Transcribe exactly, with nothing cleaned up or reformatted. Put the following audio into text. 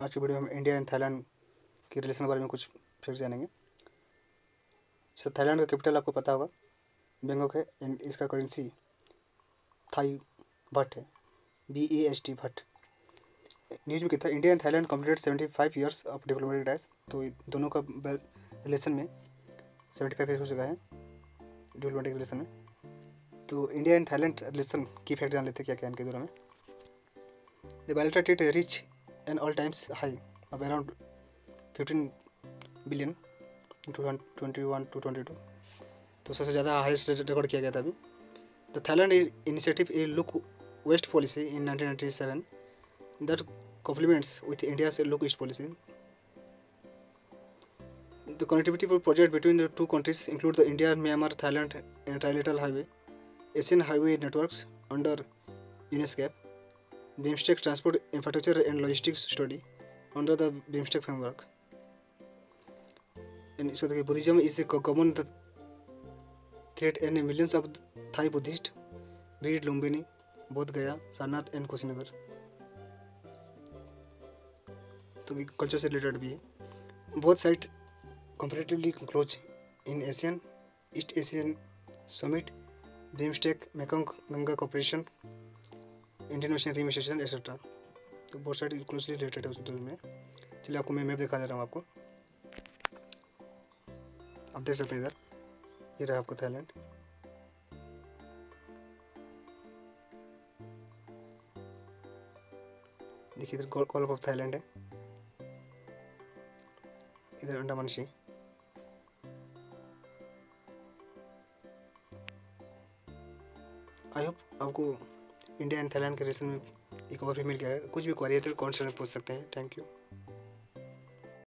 आज की वीडियो में इंडिया एंड थाईलैंड के रिलेशन के बारे में कुछ फिर जानेंगे। सर थाईलैंड का कैपिटल आपको पता होगा बैंकॉक है एंड इसका करेंसी थाई बट है, B A S T baht. News में क्या था, India and Thailand completed seventy five years of diplomatic ties. तो दोनों का रिलेशन में सेवेंटी फाइव ईयर्स हो चुका है डिप्लोमेटिक रिलेशन में। तो इंडिया एंड थाईलैंड रिलेशन की फैक्ट जान लेते हैं क्या क्या इनके दोनों में। The bilateral trade reach an all times high of around fifteen billion twenty one to twenty two. तो सबसे ज़्यादा हाईएस्ट रिकॉर्ड किया गया था अभी। The Thailand initiative a look west policy in nineteen ninety seven that complements with India से look east policy. The connectivity project between the two countries include the India Myanmar Thailand and trilateral highway Asian highway networks under UNESCAP BIMSTEC transport infrastructure and logistics study under the BIMSTEC framework. And so the Buddhism is a common threat and millions of Thai Buddhists, be it Lumbini, Bodh Gaya, Sarnath and Kushinagar. तो culture से related भी है। Both side comparatively close in ASEAN, East Asian Summit, BIMSTEC, Mekong Ganga Cooperation, Indian Ocean Rim Association etcetera. तो both side closely related है उस दो में। चलिए आपको मैं मैप दिखा दे रहा हूँ आपको। आप देख सकते हैं इधर, ये रहा आपको थाईलैंड। देखिए इधर गल्फ ऑफ थाईलैंड है, इधर अंडमान सी। आई होप आपको इंडिया एंड थाईलैंड के रिलेशन में एक और भी मिल गया है। कुछ भी क्वेरी है तो कमेंट सेक्शन में पूछ सकते हैं। Thank you.